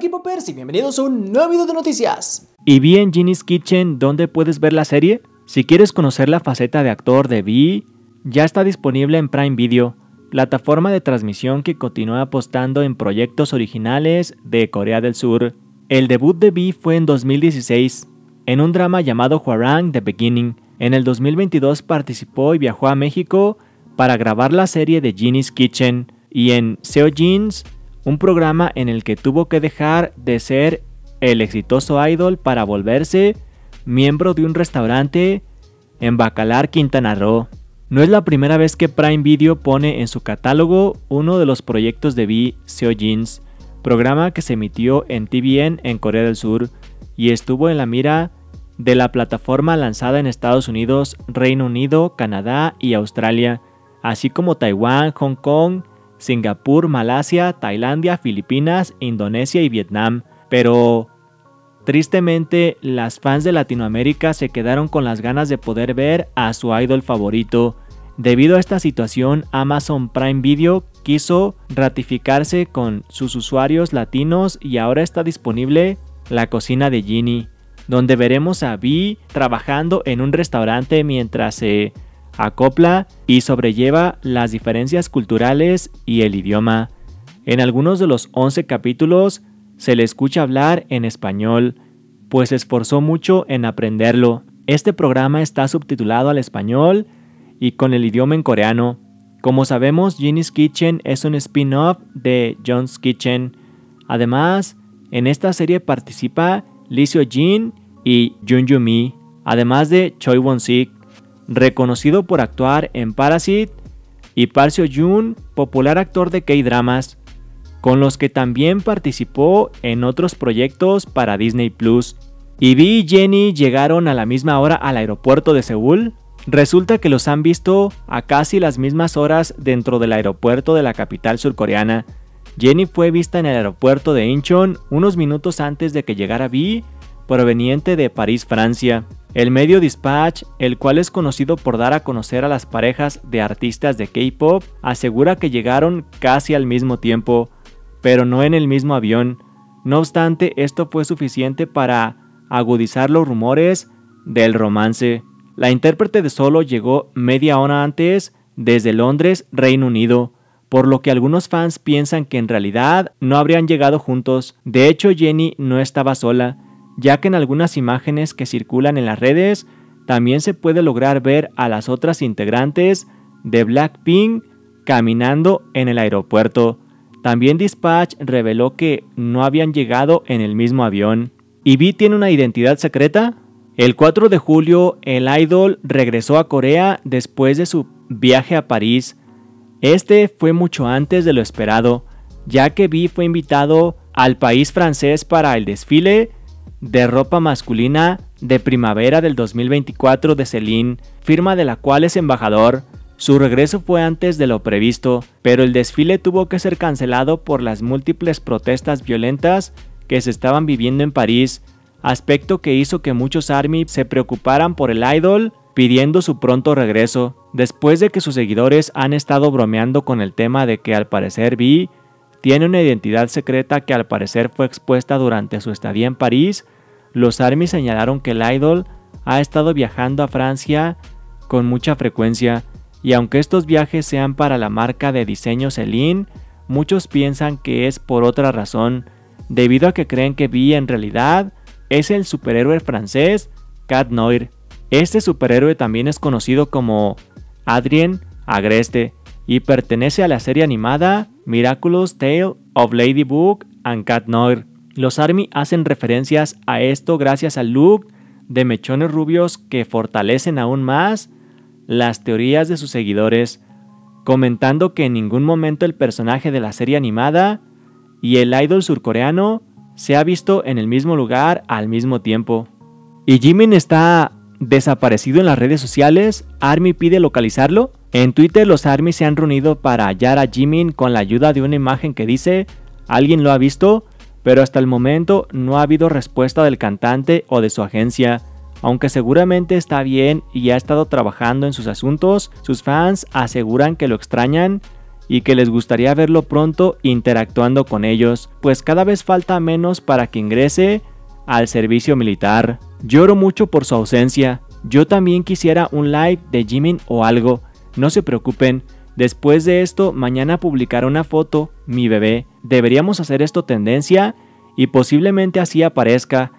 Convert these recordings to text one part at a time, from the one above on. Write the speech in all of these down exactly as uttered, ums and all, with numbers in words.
K-Popers y bienvenidos a un nuevo video de noticias. ¿Y V en Genie's Kitchen dónde puedes ver la serie? Si quieres conocer la faceta de actor de V, ya está disponible en Prime Video, plataforma de transmisión que continúa apostando en proyectos originales de Corea del Sur. El debut de V fue en dos mil dieciséis, en un drama llamado Hwarang The Beginning. En el dos mil veintidós participó y viajó a México para grabar la serie de Genie's Kitchen, y en Seo Jeans, un programa en el que tuvo que dejar de ser el exitoso idol para volverse miembro de un restaurante en Bacalar, Quintana Roo. No es la primera vez que Prime Video pone en su catálogo uno de los proyectos de V, Seo Jeans, programa que se emitió en T V N en Corea del Sur y estuvo en la mira de la plataforma lanzada en Estados Unidos, Reino Unido, Canadá y Australia, así como Taiwán, Hong Kong, Singapur, Malasia, Tailandia, Filipinas, Indonesia y Vietnam. Pero tristemente las fans de Latinoamérica se quedaron con las ganas de poder ver a su idol favorito. Debido a esta situación, Amazon Prime Video quiso ratificarse con sus usuarios latinos y ahora está disponible La Cocina de Genie, donde veremos a V trabajando en un restaurante mientras se acopla y sobrelleva las diferencias culturales y el idioma. En algunos de los once capítulos se le escucha hablar en español, pues se esforzó mucho en aprenderlo. Este programa está subtitulado al español y con el idioma en coreano. Como sabemos, Genie's Kitchen es un spin-off de John's Kitchen. Además, en esta serie participa Lee Seo-jin y Jung Yoo-mi, además de Choi Won-sik, reconocido por actuar en Parasite, y Park Seo-joon, popular actor de K-dramas, con los que también participó en otros proyectos para Disney Plus. ¿Y V y Jennie llegaron a la misma hora al aeropuerto de Seúl? Resulta que los han visto a casi las mismas horas dentro del aeropuerto de la capital surcoreana. Jennie fue vista en el aeropuerto de Incheon unos minutos antes de que llegara V, proveniente de París, Francia. El medio Dispatch, el cual es conocido por dar a conocer a las parejas de artistas de K-pop, asegura que llegaron casi al mismo tiempo, pero no en el mismo avión. No obstante, esto fue suficiente para agudizar los rumores del romance. La intérprete de Solo llegó media hora antes desde Londres, Reino Unido, por lo que algunos fans piensan que en realidad no habrían llegado juntos. De hecho, Jennie no estaba sola, ya que en algunas imágenes que circulan en las redes también se puede lograr ver a las otras integrantes de Blackpink caminando en el aeropuerto. También Dispatch reveló que no habían llegado en el mismo avión. ¿Y V tiene una identidad secreta? El cuatro de julio, el idol regresó a Corea después de su viaje a París. Este fue mucho antes de lo esperado, ya que V fue invitado al país francés para el desfile de ropa masculina de primavera del dos mil veinticuatro de Celine, firma de la cual es embajador. Su regreso fue antes de lo previsto, pero el desfile tuvo que ser cancelado por las múltiples protestas violentas que se estaban viviendo en París, aspecto que hizo que muchos ARMY se preocuparan por el idol, pidiendo su pronto regreso. Después de que sus seguidores han estado bromeando con el tema de que al parecer V tiene una identidad secreta que al parecer fue expuesta durante su estadía en París, los ARMY señalaron que el idol ha estado viajando a Francia con mucha frecuencia, y aunque estos viajes sean para la marca de diseño Celine, muchos piensan que es por otra razón, debido a que creen que V en realidad es el superhéroe francés Cat Noir. Este superhéroe también es conocido como Adrien Agreste y pertenece a la serie animada Miraculous Tale of Ladybug and Cat Noir. Los ARMY hacen referencias a esto gracias al look de mechones rubios que fortalecen aún más las teorías de sus seguidores, comentando que en ningún momento el personaje de la serie animada y el idol surcoreano se ha visto en el mismo lugar al mismo tiempo. ¿Y Jimin está desaparecido en las redes sociales? ¿ARMY pide localizarlo? En Twitter los ARMY se han reunido para hallar a Jimin con la ayuda de una imagen que dice ¿alguien lo ha visto? Pero hasta el momento no ha habido respuesta del cantante o de su agencia. Aunque seguramente está bien y ha estado trabajando en sus asuntos, sus fans aseguran que lo extrañan y que les gustaría verlo pronto interactuando con ellos, pues cada vez falta menos para que ingrese al servicio militar. Lloro mucho por su ausencia. Yo también quisiera un live de Jimin o algo. No se preocupen. Después de esto, mañana publicaré una foto, mi bebé. Deberíamos hacer esto tendencia y posiblemente así aparezca.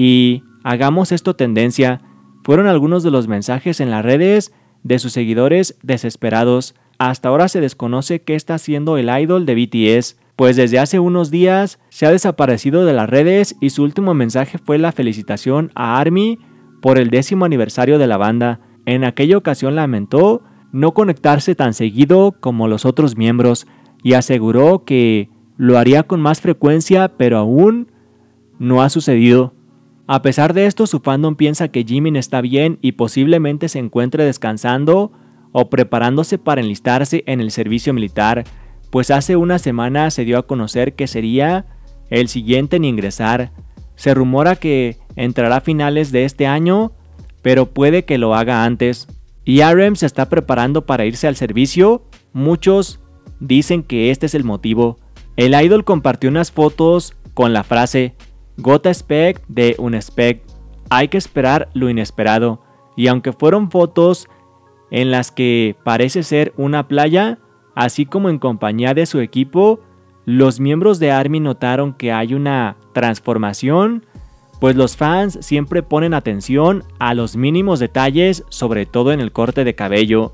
Y hagamos esto tendencia. Fueron algunos de los mensajes en las redes de sus seguidores desesperados. Hasta ahora se desconoce qué está haciendo el idol de B T S, pues desde hace unos días se ha desaparecido de las redes y su último mensaje fue la felicitación a ARMY por el décimo aniversario de la banda. En aquella ocasión lamentó no conectarse tan seguido como los otros miembros y aseguró que lo haría con más frecuencia, pero aún no ha sucedido. A pesar de esto, su fandom piensa que Jimin está bien y posiblemente se encuentre descansando o preparándose para enlistarse en el servicio militar, pues hace una semana se dio a conocer que sería el siguiente en ingresar. Se rumora que entrará a finales de este año, pero puede que lo haga antes. Y R M se está preparando para irse al servicio. Muchos dicen que este es el motivo. El idol compartió unas fotos con la frase "Gota expect de unexpect", hay que esperar lo inesperado. Y aunque fueron fotos en las que parece ser una playa, así como en compañía de su equipo, los miembros de ARMY notaron que hay una transformación, pues los fans siempre ponen atención a los mínimos detalles, sobre todo en el corte de cabello.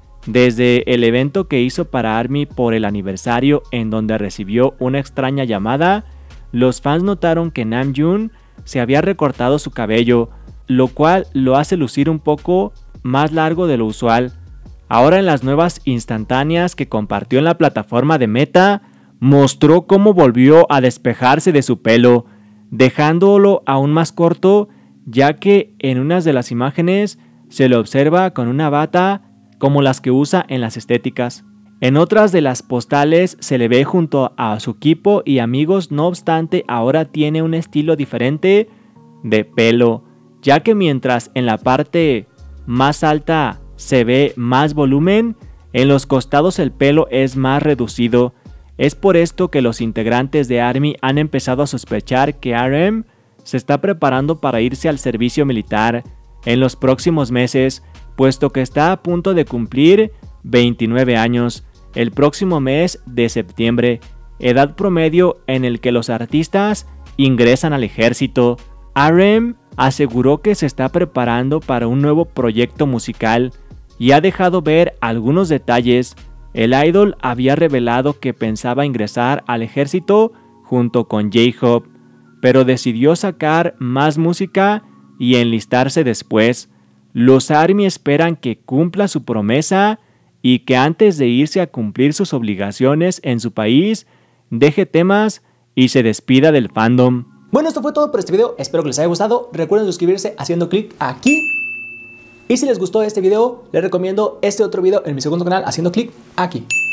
Desde el evento que hizo para ARMY por el aniversario, en donde recibió una extraña llamada, los fans notaron que Namjoon se había recortado su cabello, lo cual lo hace lucir un poco más largo de lo usual. Ahora en las nuevas instantáneas que compartió en la plataforma de Meta, mostró cómo volvió a despejarse de su pelo, dejándolo aún más corto, ya que en unas de las imágenes se lo observa con una bata como las que usa en las estéticas. En otras de las postales se le ve junto a su equipo y amigos, no obstante ahora tiene un estilo diferente de pelo, ya que mientras en la parte más alta se ve más volumen, en los costados el pelo es más reducido. Es por esto que los integrantes de ARMY han empezado a sospechar que R M se está preparando para irse al servicio militar en los próximos meses, puesto que está a punto de cumplir veintinueve años el próximo mes de septiembre, edad promedio en el que los artistas ingresan al ejército. R M aseguró que se está preparando para un nuevo proyecto musical y ha dejado ver algunos detalles. El idol había revelado que pensaba ingresar al ejército junto con J-Hope, pero decidió sacar más música y enlistarse después. Los ARMY esperan que cumpla su promesa y que antes de irse a cumplir sus obligaciones en su país, deje temas y se despida del fandom. Bueno, esto fue todo por este video, espero que les haya gustado. Recuerden suscribirse haciendo clic aquí. Y si les gustó este video, les recomiendo este otro video en mi segundo canal haciendo clic aquí.